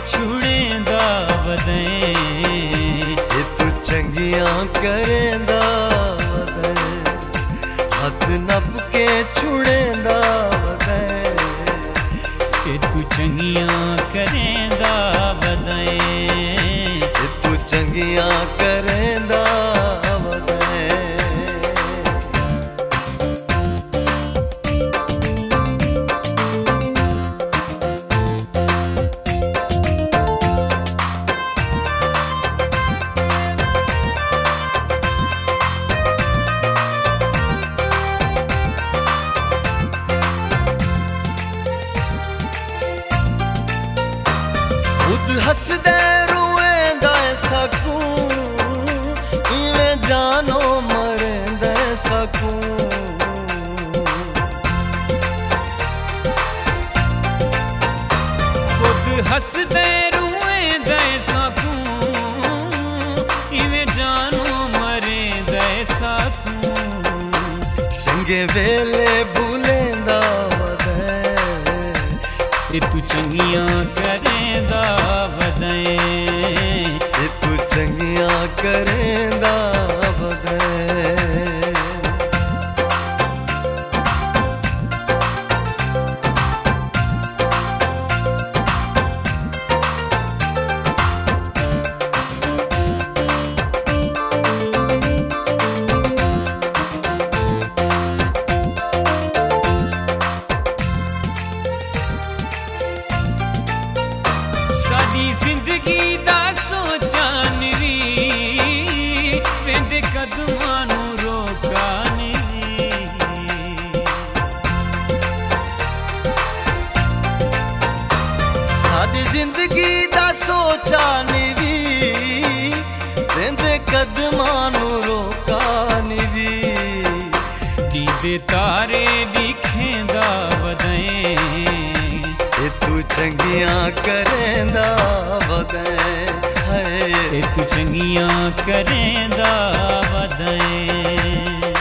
छुड़ेंदा वदें, तू चंगियां करेंदा वदें, हथ नप के छुड़ेंदा वदें, तू चंगियां करेंदा वदें, तू चंगियां करेंदा हसदे रोएंदा सकूं, इवें जानो मरेंदा सकूं, खुद हसदे रोएंदा सकूं, इवें जानो मरेंदा सकूं, चंगे वेले भूलेंदा वदें, तू चंगियां करेंदा वदें, तू चंगियां करेंदा वदें। जिंदगी दा सोचान वी वेंदे कदमां नूं रोकान वी, साडी जिंदगी दा सोचान वी वेंदे कदमां नूं रोकान वी, दीदे तारे दिखेंदा वदें, तू चंगियां करेंदा वदें, तू चंगियां करेंदा वदें।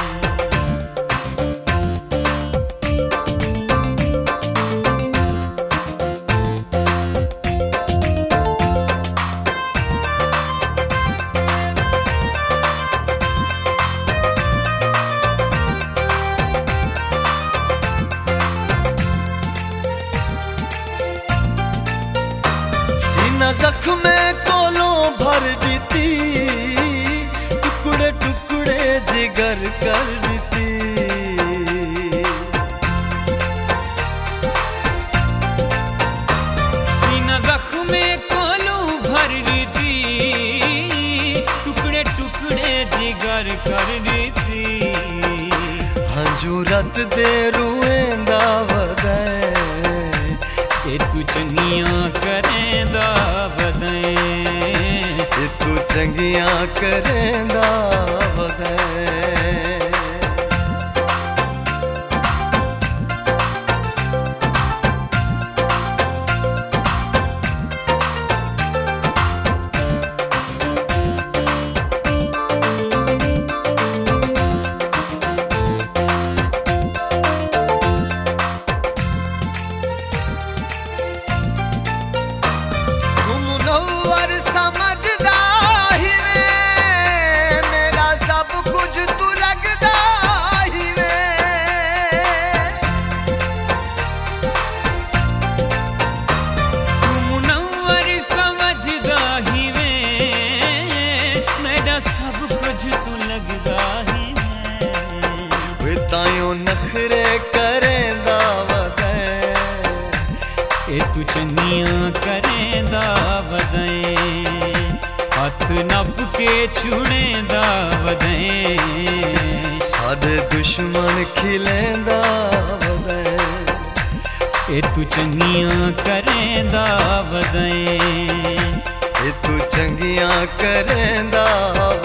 जख्म कोलों भर दीती, टुकड़े टुकड़े जिगर कर दीती, सीना जख्म कोलों भर दीती, टुकड़े टुकड़े जिगर कर दीती, हंजूरत दे रुएंदा वदें, तू चंगियां करेंदा वदें, तू चंगियां करेंदा वदें। नखरे करेंदा वदें, तू चंगियां करेंदा वदें, हथ नप के छुड़ेंदा वदें, साडे दुश्मन खिलेंदा वदें, तू चंगियां करेंदा वदें, तू चंगियां करेंदा